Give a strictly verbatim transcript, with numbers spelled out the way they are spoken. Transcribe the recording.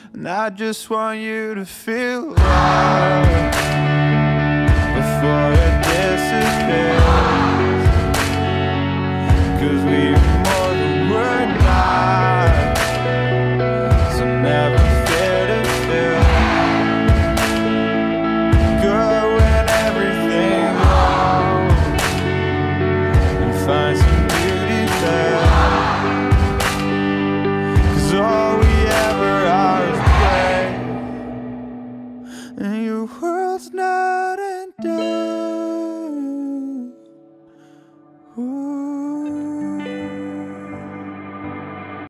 And I just want you to feel love before it disappears. 'Cause we are more than we're not, so never fear to feel good when everything's wrong, and find some beauty there. 'Cause all we ever are is gray, and your world's not